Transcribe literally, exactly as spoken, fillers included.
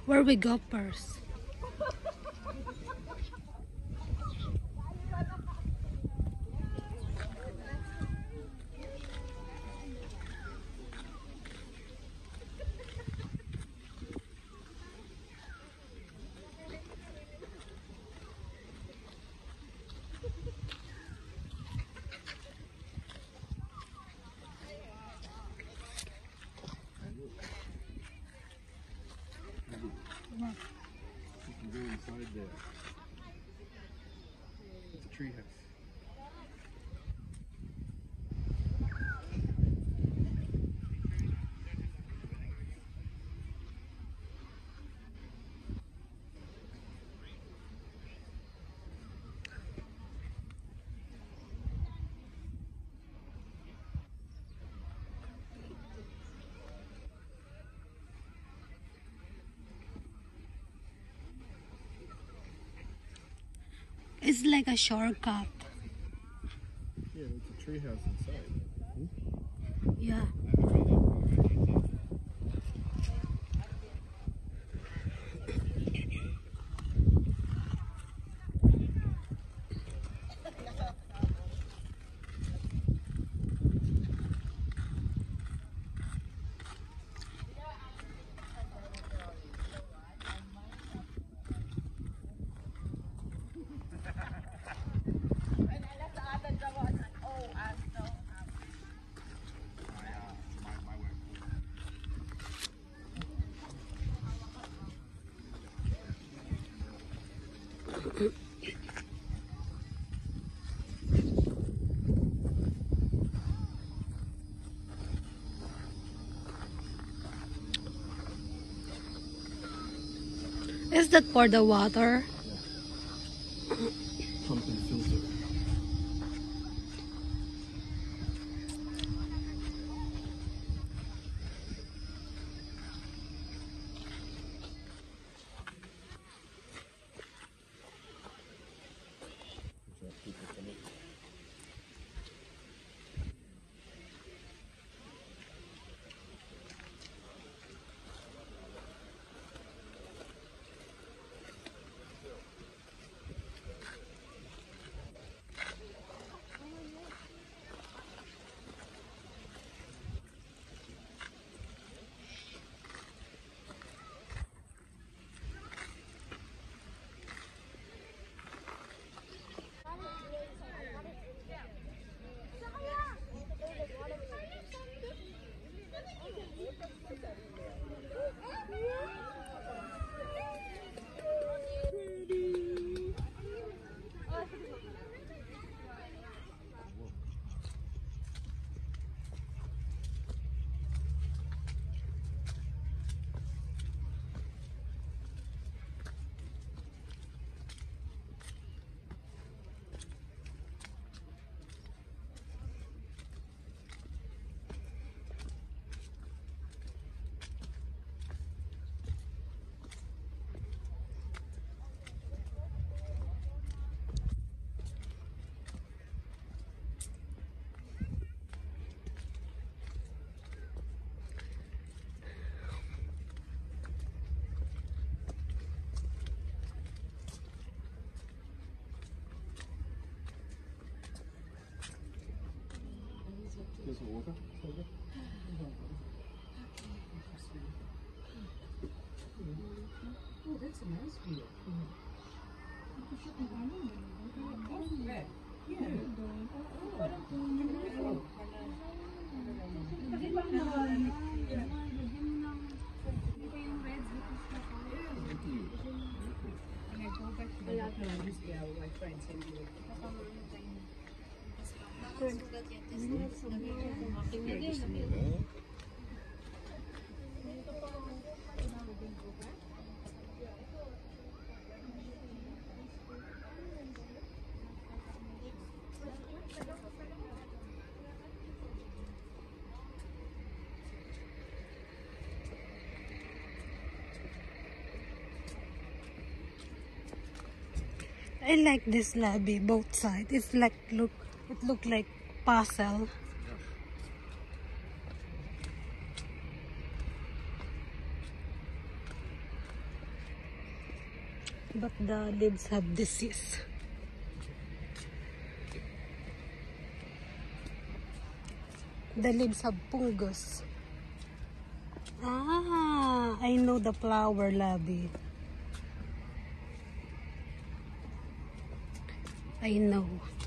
Where we go first? You can go inside there. It's a tree house. It's like a shortcut. Yeah, it's a tree house inside. Hmm? Yeah. Is that for the water? Yeah. Pump and filter. There's water. Okay. Oh, that's a nice view. Red. Yeah. I like this lobby, both sides. It's like look, it look like puzzle. but the leaves have disease. The leaves have fungus. Ah, I know the flower, Labby. I know.